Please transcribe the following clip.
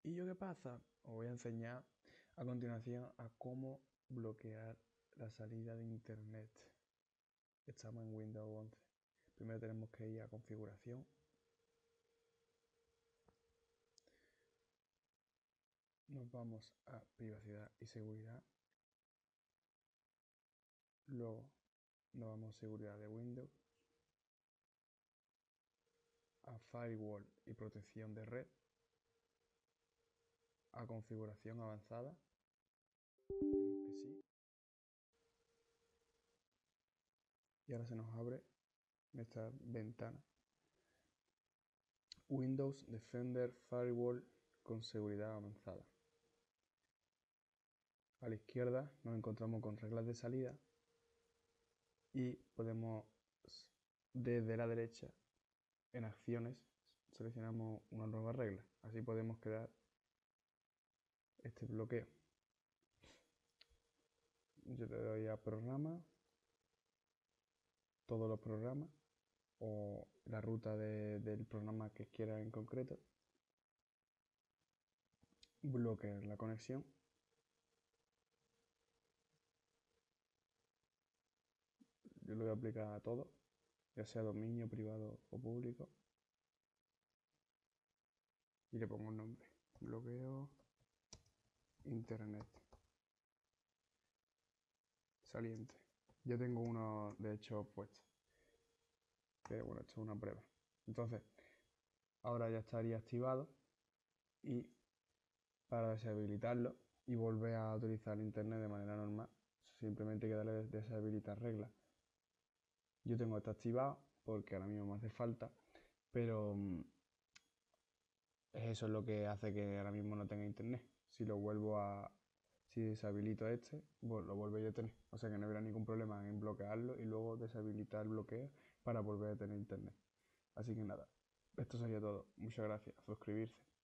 ¿Y yo qué pasa? Os voy a enseñar a continuación a cómo bloquear la salida de internet. Estamos en Windows 11. Primero tenemos que ir a configuración. Nos vamos a privacidad y seguridad. Luego nos vamos a seguridad de Windows. A firewall y protección de red. A configuración avanzada. Decimos que sí. Y ahora se nos abre esta ventana. Windows Defender Firewall con seguridad avanzada. A la izquierda nos encontramos con reglas de salida y podemos, desde la derecha, en acciones, seleccionamos una nueva regla. Así podemos crear este bloqueo. Yo le doy a programa, todos los programas o la ruta del programa que quiera en concreto. Bloquear la conexión. Yo lo voy a aplicar a todo, ya sea dominio, privado o público. Y le pongo un nombre. Bloqueo internet. Saliente. Yo tengo uno de hecho puesto. Que bueno, esto es una prueba. Entonces, ahora ya estaría activado y para deshabilitarlo y volver a utilizar el internet de manera normal, simplemente hay que darle deshabilitar reglas. Yo tengo esto activado porque ahora mismo me hace falta, pero eso es lo que hace que ahora mismo no tenga internet. Si deshabilito este, lo vuelvo a tener. O sea que no habrá ningún problema en bloquearlo y luego deshabilitar el bloqueo para volver a tener internet. Así que nada, esto sería todo. Muchas gracias. Suscribirse.